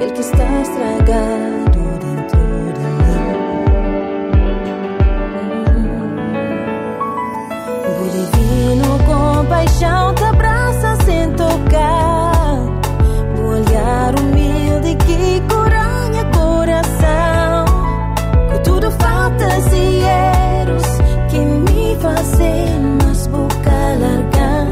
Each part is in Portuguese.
aquele que está estragado dentro de mim. O divino compaixão te abraça sem tocar, o olhar humilde que coranha coração, com tudo faltas e erros que me fazem mais boca largar.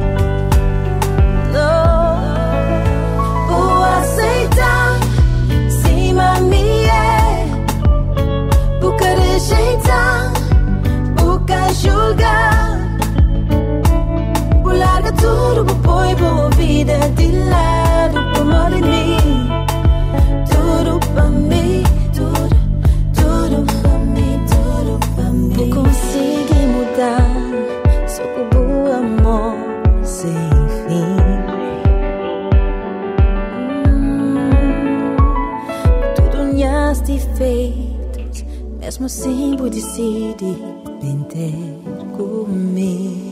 Vou aceitar, sim, mami, boca rejeitar, boca julgar, vou largar tudo, vou pôr boa vida de lado, por amor de mim, tudo pra mim, tudo pra mim, tudo pra mim. Vou conseguir mudar, só com bom amor sem fim. Tudo minhas defeitos, mesmo assim vou decidir vem ter comigo.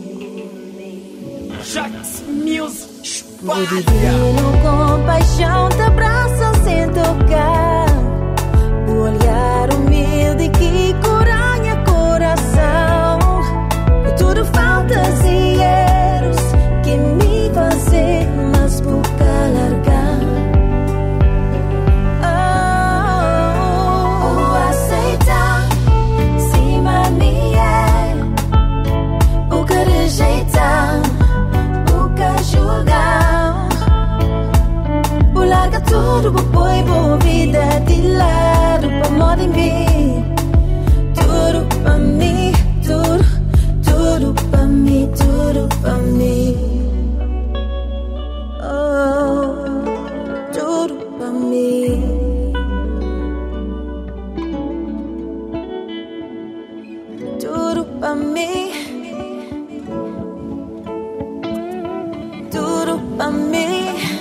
Jax Music O divino compaixão te abraça sem tocar, o olhar humilde que coranha coração, com tudo faltas e erros que me fazem mais boca largar. Vou aceitar, sim, mami, boca rejeitar, boca julgar, vou largar tudo, vou pôr boa vida de lado, por amor de mim, tudo pra mim, tudo pra mim, tudo pra mim, oh, tudo pra mim, tudo pra mim, tudo pra mim.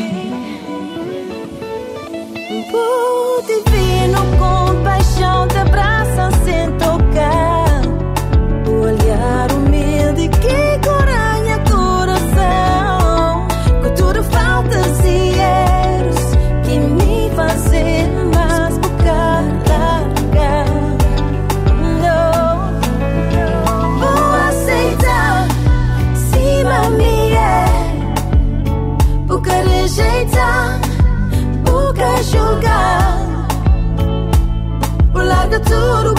O divino compaixão te abraça sem tocar, o olhar humilde que coranha coração, com tudo faltas e erros que me fazem mais boca largar. Vou aceitar, sim, mami, boca rejeitar, boca julgar, vou largar tudo,